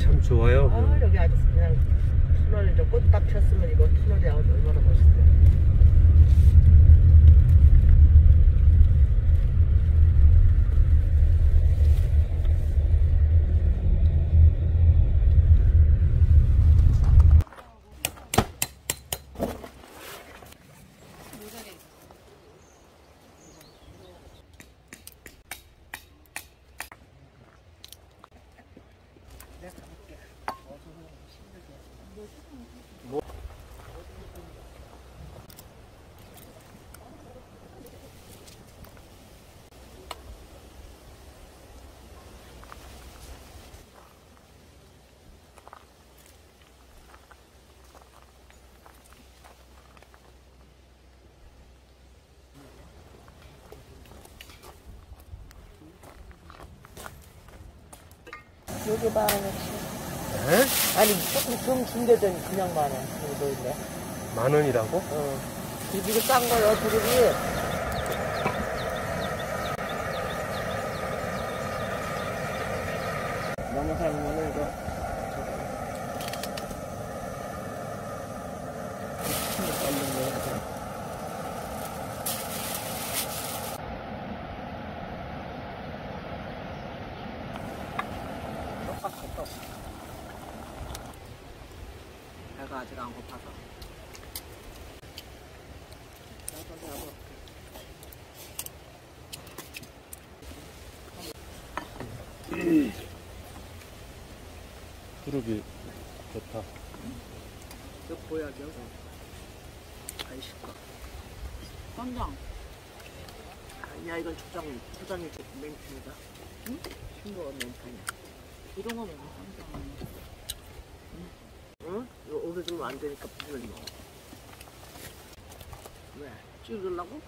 참 좋아요. 아, 여기 아주 그냥 터널 이제 꽃딱 폈으면 이거 터널이 아주 얼마나 멋있대. 여기 봐, 네? 아니 조금 좀 준대더니 그냥 많아. 여기 뭐 있네. 10,000원이라고? 어. 두릅이 싼 거요, 두릅이. 너무 삶으면 이거. 배가 아직 안 고파서. 두릅이 좋다. 이거 보약이요? 아이씨까. 쌈장. 아니야, 이건 초장이 맹탕이다. 응? 싱거운 맹탕이야. 이런 거면 쌈장. 응? 이거 오래두면 안 되니까 부지런히 먹어. 왜? 찍으려고?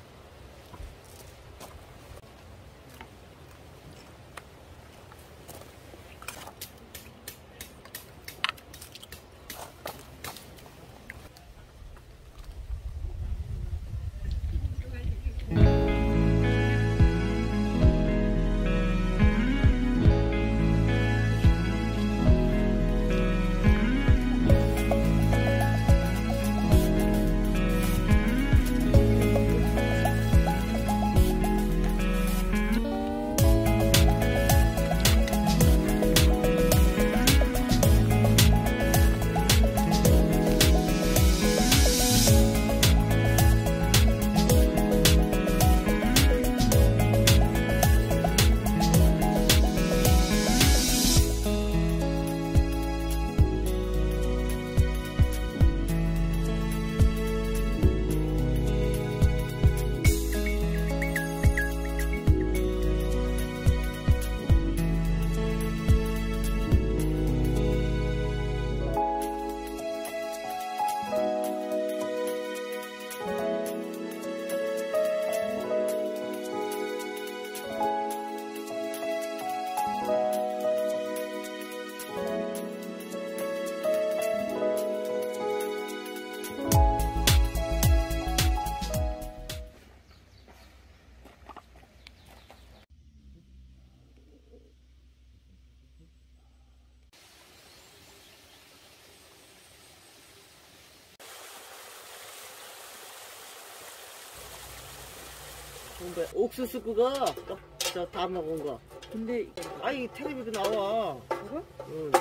근데 옥수수 그거 저 다 먹은 거. 근데 아이 텔레비도 나와. 그거? 응.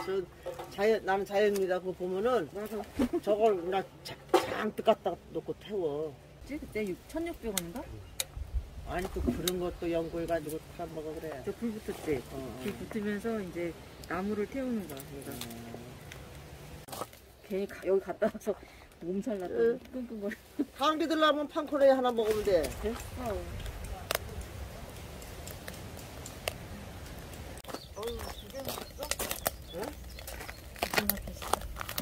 나는 자연입니다. 그거 보면은 맞아. 저걸 나 잔뜩 갖다 놓고 태워. 그때 1,600원인가? 아니 또 그런 것도 연구해가지고 다 먹어 그래. 저 불 붙었지. 불 붙으면서 이제 나무를 태우는 거야. 얘가. 괜히 여기 갔다 와서 몸살 났다. 끙끙거려. 감기 들려면 판코레 하나 먹으면 돼. 됐어. 기계 났어? 응? 기가 막혔어.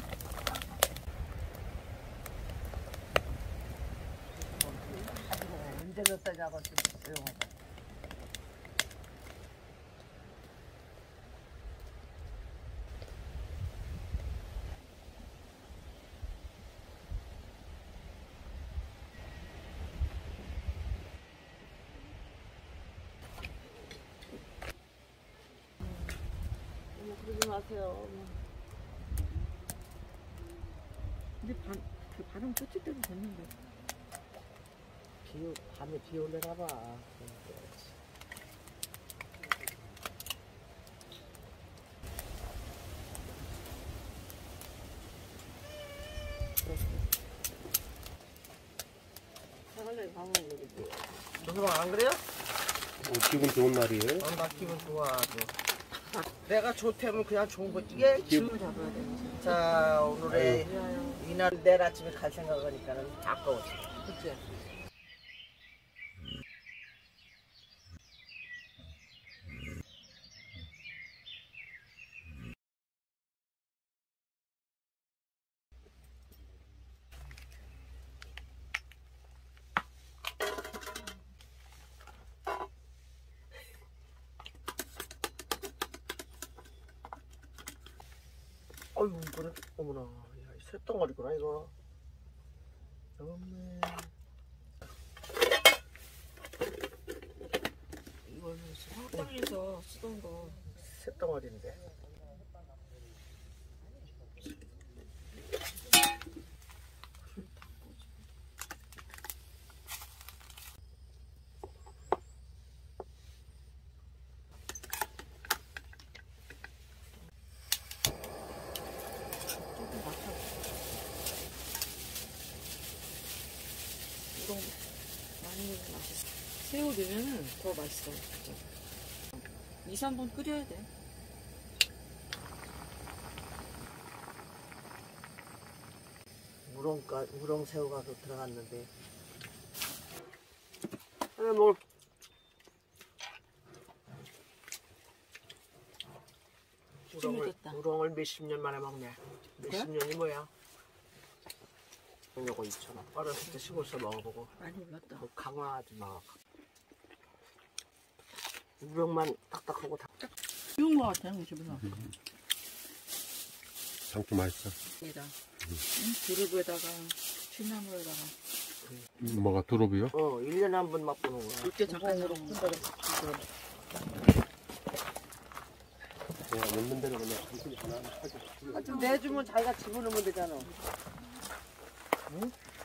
언제 몇 살이냐고 좀 조용하다. 그러지 마세요. 근데 그 바람 꽂힐 때도 됐는데. 밤에 비 올래나 봐. 사갈래 밥 먹는데. 너도 안 그래요? 기분 좋은 날이에요. 나 기분 좋아 아주. 내가 좋다면 그냥 좋은 거지. 이게 힘을 잡아야 돼. 자 오늘의 이날 내일 아침에 갈 생각하니까는 아까워. 그치? 어이구 이거는 어머나 야, 이 쇳덩어리구나 이거. 어메. 이거는 화장실에서 쓰던 거. 쇳덩어리인데. 이거 많이 넣으면 맛있어. 새우 넣으면 더 맛있어. 진짜. 2, 3분 끓여야 돼. 우렁새우가 또 들어갔는데. 그래 뭘. 찜해졌다. 우렁을 몇십 년 만에 먹네. 몇십 년이 뭐야? 요거 2,000원. 어렸을 때 시골서 먹어보고. 많이 올랐다. 뭐 강화하지 마. 우렁만 딱딱하고 다. 쉬운 거 같아, 우리 집에서. 장도 맛있어. 여기다. 두릅에다가, 취나물에다가. 뭐가 두릅이요? 1년에 한 번 맛보는 거야. 이때 잠깐 우렁. 내가 넣는 대로 그냥 한술 하나 하지. 좀 내주면 자기가 집어넣으면 되잖아. 응?